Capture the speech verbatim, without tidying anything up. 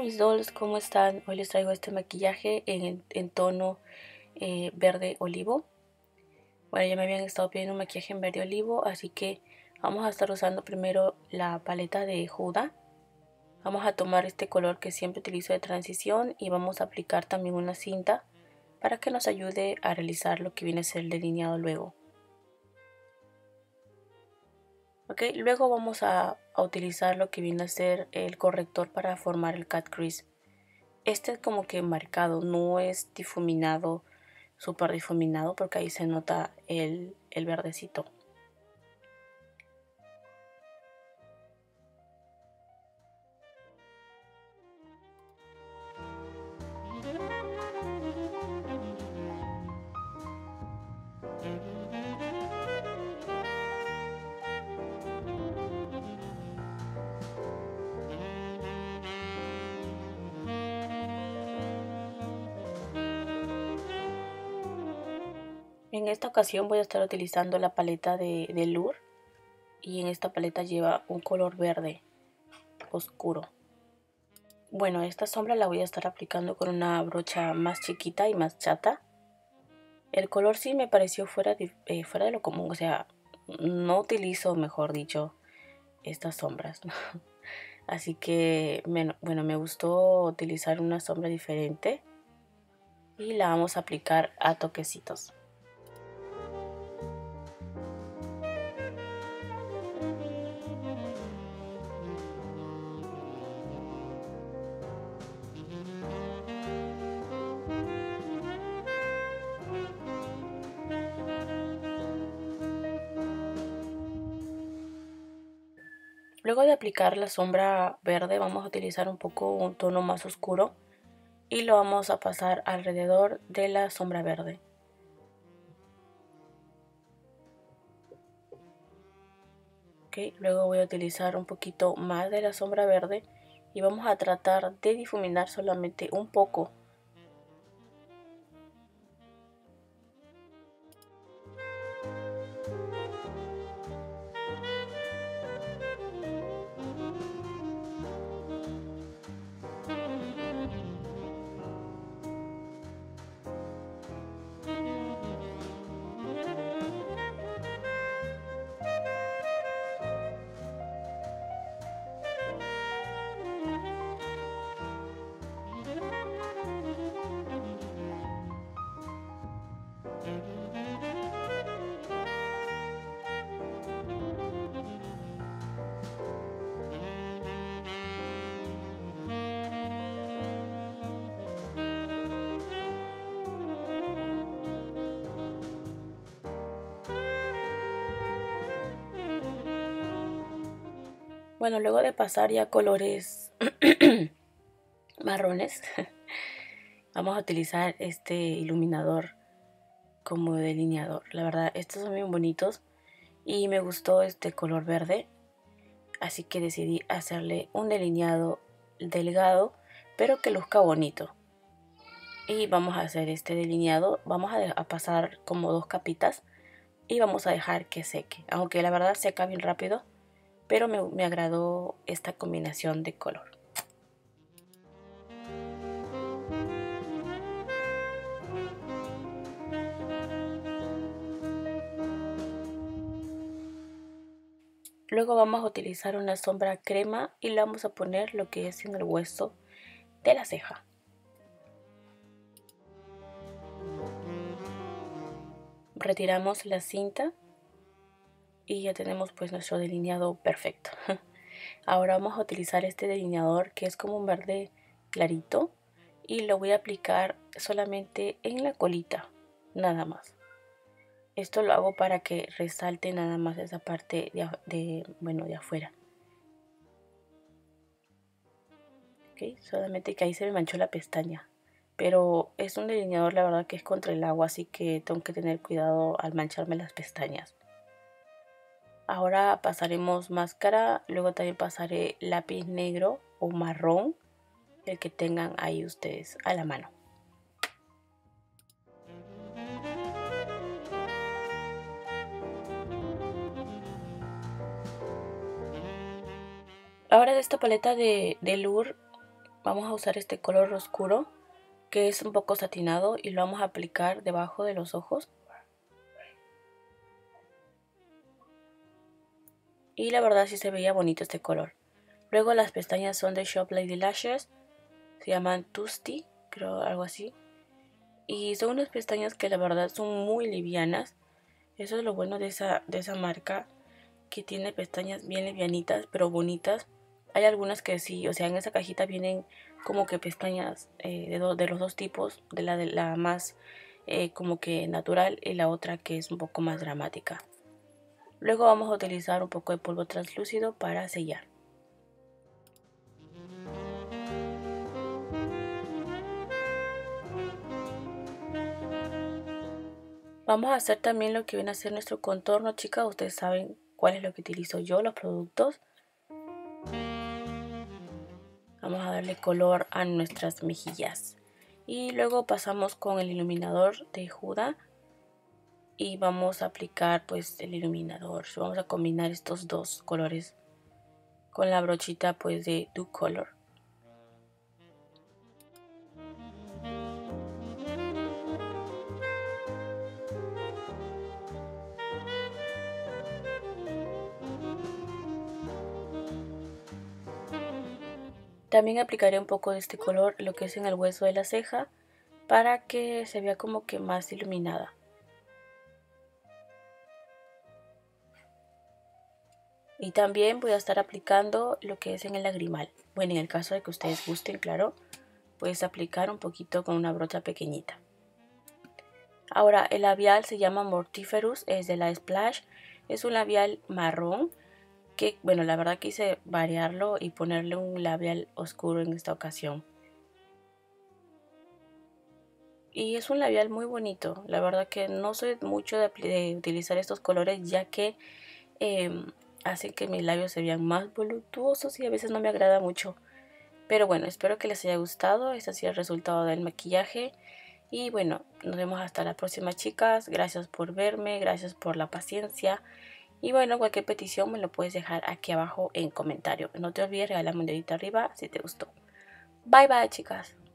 mis dolls, ¿cómo están? Hoy les traigo este maquillaje en, en tono eh, verde olivo. Bueno, ya me habían estado pidiendo un maquillaje en verde olivo, así que vamos a estar usando primero la paleta de Huda. Vamos a tomar este color que siempre utilizo de transición y vamos a aplicar también una cinta para que nos ayude a realizar lo que viene a ser el delineado luego. Ok, luego vamos a, a utilizar lo que viene a ser el corrector para formar el cat crease. Este es como que marcado, no es difuminado, súper difuminado, porque ahí se nota el, el verdecito. En esta ocasión voy a estar utilizando la paleta de, de Lure, y en esta paleta lleva un color verde oscuro. Bueno, esta sombra la voy a estar aplicando con una brocha más chiquita y más chata. El color sí me pareció fuera de, eh, fuera de lo común, o sea, no utilizo, mejor dicho, estas sombras. Así que, bueno, me gustó utilizar una sombra diferente y la vamos a aplicar a toquecitos. Luego de aplicar la sombra verde vamos a utilizar un poco un tono más oscuro y lo vamos a pasar alrededor de la sombra verde. Okay, luego voy a utilizar un poquito más de la sombra verde y vamos a tratar de difuminar solamente un poco. Bueno, luego de pasar ya colores marrones, vamos a utilizar este iluminador como delineador. La verdad, estos son bien bonitos y me gustó este color verde, así que decidí hacerle un delineado delgado pero que luzca bonito. Y vamos a hacer este delineado, vamos a, a pasar como dos capitas y vamos a dejar que seque, aunque la verdad seca bien rápido, pero me, me agradó esta combinación de color. Luego vamos a utilizar una sombra crema y la vamos a poner lo que es en el hueso de la ceja. Retiramos la cinta y ya tenemos pues nuestro delineado perfecto. Ahora vamos a utilizar este delineador que es como un verde clarito y lo voy a aplicar solamente en la colita, nada más. Esto lo hago para que resalte nada más esa parte de, de, bueno, de afuera. Okay, solamente que ahí se me manchó la pestaña. Pero es un delineador, la verdad, que es contra el agua, así que tengo que tener cuidado al mancharme las pestañas. Ahora pasaremos máscara, luego también pasaré lápiz negro o marrón, el que tengan ahí ustedes a la mano. Ahora de esta paleta de, de Lure vamos a usar este color oscuro que es un poco satinado y lo vamos a aplicar debajo de los ojos. Y la verdad sí se veía bonito este color. Luego las pestañas son de Shop Lady Lashes, se llaman Tusty, creo algo así. Y son unas pestañas que la verdad son muy livianas. Eso es lo bueno de esa, de esa marca, que tiene pestañas bien livianitas pero bonitas. Hay algunas que sí, o sea, en esa cajita vienen como que pestañas eh, de, do, de los dos tipos, de la, de la más eh, como que natural y la otra que es un poco más dramática. Luego vamos a utilizar un poco de polvo translúcido para sellar. Vamos a hacer también lo que viene a ser nuestro contorno, chicas. Ustedes saben cuál es lo que utilizo yo, los productos. Vamos a darle color a nuestras mejillas. Y luego pasamos con el iluminador de Huda. Y vamos a aplicar pues el iluminador. Vamos a combinar estos dos colores con la brochita pues de Do Color. También aplicaré un poco de este color lo que es en el hueso de la ceja para que se vea como que más iluminada. Y también voy a estar aplicando lo que es en el lagrimal. Bueno, en el caso de que ustedes gusten, claro, puedes aplicar un poquito con una brocha pequeñita. Ahora, el labial se llama Mortiferous, es de la Splash. Es un labial marrón que, bueno, la verdad quise variarlo y ponerle un labial oscuro en esta ocasión. Y es un labial muy bonito. La verdad que no soy mucho de, de utilizar estos colores, ya que eh, hacen que mis labios se vean más voluptuosos y a veces no me agrada mucho. Pero bueno, espero que les haya gustado. Este ha sido el resultado del maquillaje. Y bueno, nos vemos hasta la próxima, chicas. Gracias por verme, gracias por la paciencia. Y bueno, cualquier petición me lo puedes dejar aquí abajo en comentario. No te olvides regalarme un dedito arriba si te gustó. Bye bye, chicas.